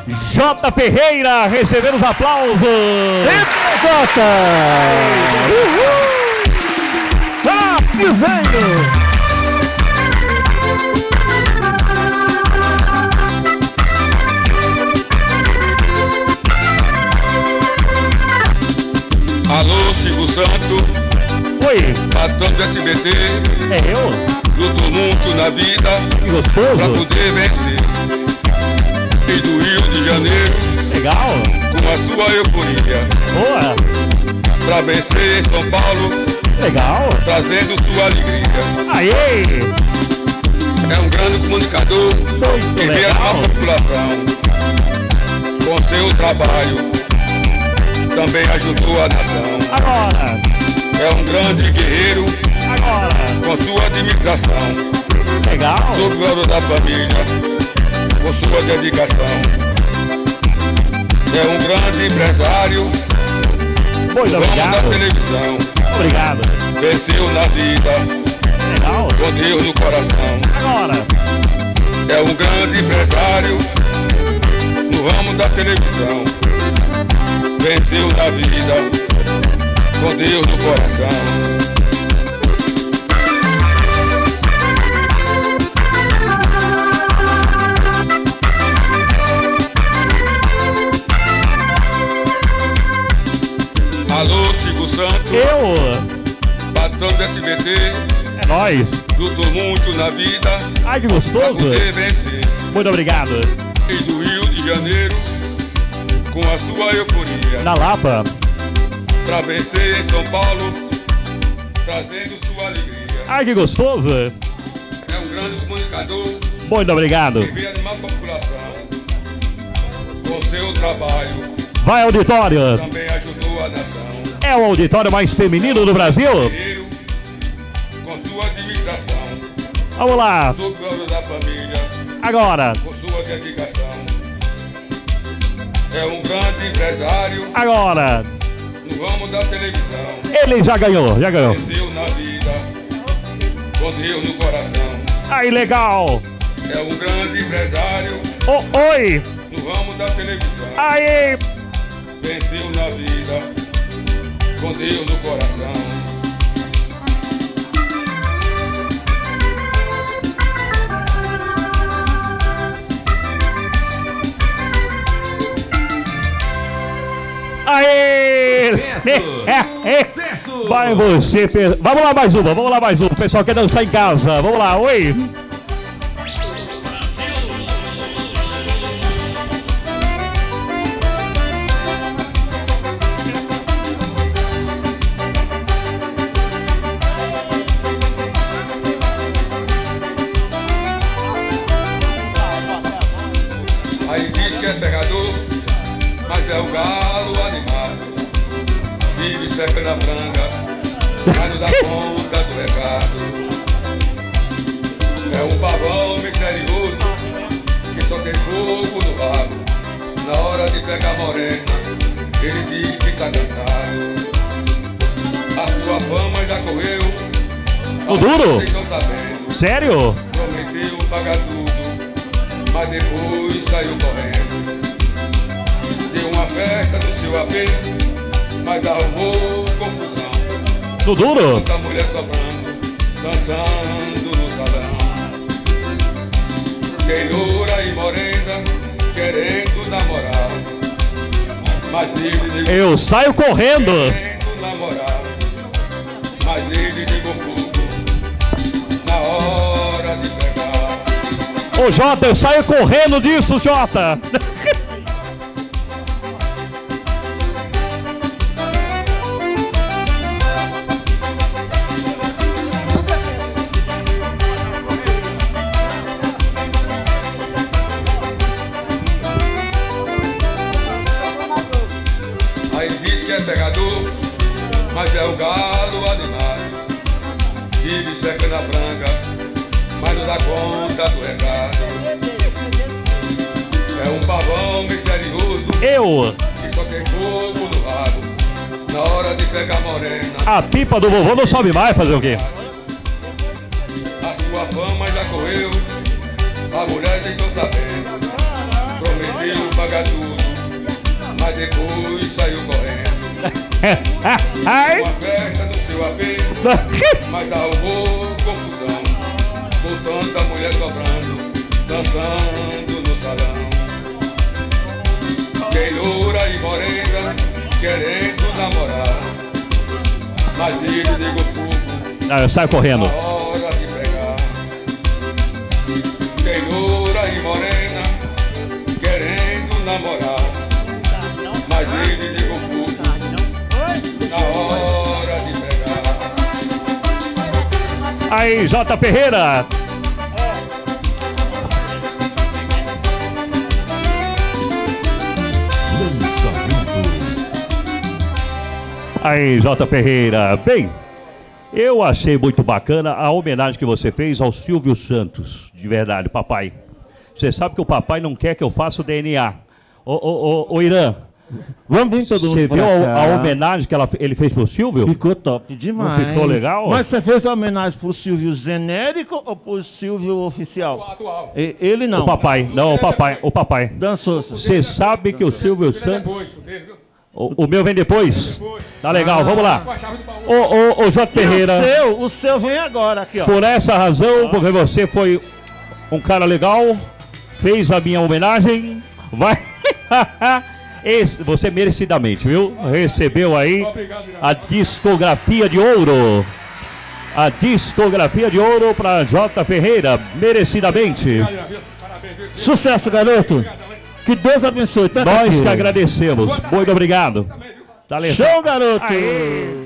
J. Ferreira, recebendo os aplausos. Jota! Ah, desenho! Alô, Silvio Santo. Oi. Patrão do SBT. É eu? Luto muito na vida. Que gostoso. Pra poder vencer. Fiz do Rio de Janeiro. Legal. Com a sua euforia. Boa. Pra vencer em São Paulo. Legal. Trazendo sua alegria. Aê. É um grande comunicador. Muito que vê legal. a população. Com seu trabalho. Também ajudou a nação. Agora. É um grande guerreiro. Agora. Com sua administração. Legal. Sou o valor da família. Com sua dedicação. É um grande empresário. Muito dono obrigado. da televisão. Obrigado. Venceu na vida. Legal. Com Deus no coração. Agora. É um grande empresário. No ramo da televisão. Venceu na vida, com Deus no coração. Alô, Silvio Santos. Eu. Patrão do SBT. É nóis. Lutou muito na vida. Ai, que Pra gostoso. poder vencer. Muito obrigado. Fiz do Rio de Janeiro. Com a sua euforia. Na Lapa. Pra vencer em São Paulo. Trazendo sua alegria. Ai, que gostoso. É um grande comunicador. Muito obrigado. Que vê animar a população. Com seu trabalho. Vai, auditório. Também ajudou a nação. É o auditório mais feminino do Brasil. Guerreiro, com sua administração. Vamos lá. Sou o dono da família. Agora. Com sua dedicação. É um grande empresário. Agora. No ramo da televisão. Ele já ganhou. Já ganhou. Venceu na vida. Com Deus no coração. Aí, legal. É um grande empresário. Oi. No ramo da televisão. Aí. Venceu na vida. Com Deus no coração. Aê! Sucesso! Vai você, vamos lá mais uma, vamos lá mais uma. O pessoal quer dançar em casa. Vamos lá, oi. Aí diz que é pegador, mas é o galo animado. Vive secando a franga, mas não dá conta do recado. É um pavão misterioso, que só tem fogo no rabo. Na hora de pegar morena, ele diz que tá cansado. A sua fama já correu, O duro? vocês não sabendo. Sério? Prometeu pagar tudo, mas depois saiu correndo. Deu uma festa no seu AP, mas arrumou confusão. No duro? Muita mulher soprando, dançando no salão. Tem loura e morena, querendo namorar. Mas ele negou. Eu saio correndo. Querendo namorar. Mas ele ligou fogo na hora de pegar. Ô Jota, eu saio correndo disso, Jota. Aí diz que é pegador, mas é o galo animado. Vive secando a franga, mas não dá conta do recado. É um pavão misterioso, Eu, que só tem fogo no rabo. Na hora de pegar morena, a pipa do vovô não sobe mais, fazer o quê? a sua fama já correu, as mulheres estão sabendo. Prometeu manga tudo, mas depois saiu correndo. Uma festa no seu AP, mas arrumou confusão, com tanta mulher sobrando, dançando no salão. Tem loura e morena, querendo namorar, mas ele liga o fogo. Não, eu saio correndo. Na hora de pegar. Tem loura e morena, querendo namorar, mas ele liga o fogo. Na hora de pegar. Aí, J. Ferreira. Aí, J. Ferreira. Bem, eu achei muito bacana a homenagem que você fez ao Silvio Santos. De verdade, papai. Você sabe que o papai não quer que eu faça o DNA. Ô Irã, Vamos vir todo mundo. você pra viu cá. a homenagem que ele fez pro Silvio? Ficou top demais. Não ficou legal? Mas você fez a homenagem pro Silvio genérico ou pro Silvio oficial? Atual. Ele não. O papai, não, o papai. Dançou. Você sabe que o Silvio Santos... Depois, dele, viu? O meu vem depois? Tá legal, vamos Com lá. a chave do baú. Ô J. Ferreira, O seu vem agora aqui, ó. por essa razão, porque você foi um cara legal, fez a minha homenagem, vai... Você merecidamente, viu? Recebeu aí Obrigado, Irã. a discografia de ouro. A discografia de ouro para J. Ferreira, merecidamente. Obrigado, Irã, viu? Parabéns, viu? Sucesso, garoto. Obrigado, hein? Que Deus abençoe. Tanto Nós aqui. que agradecemos. Muito obrigado. Também, viu? Tá legal. Show, garoto. Aê.